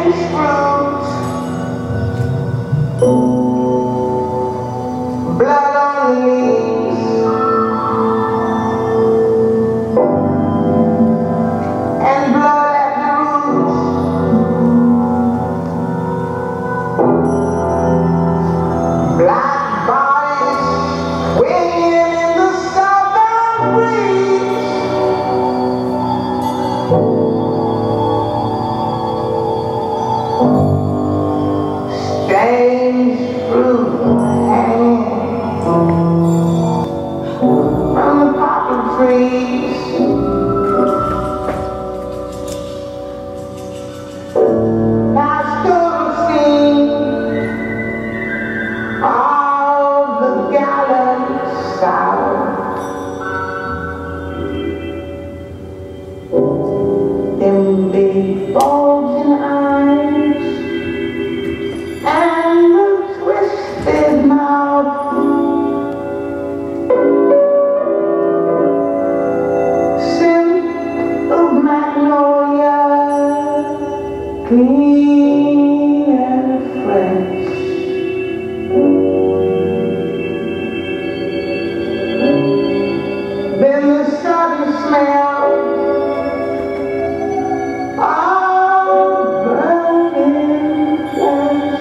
Blood on the leaves, and blood at the roots. Black bodies swinging in the southern breeze. Strange fruit hanging from the poplar trees. Now I still have seen all the gallant style, them big bulging eyes and the twisted mouth. Scent of magnolia, clean and fresh. Then the sudden smell of burning flesh.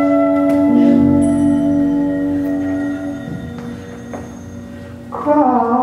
Cry.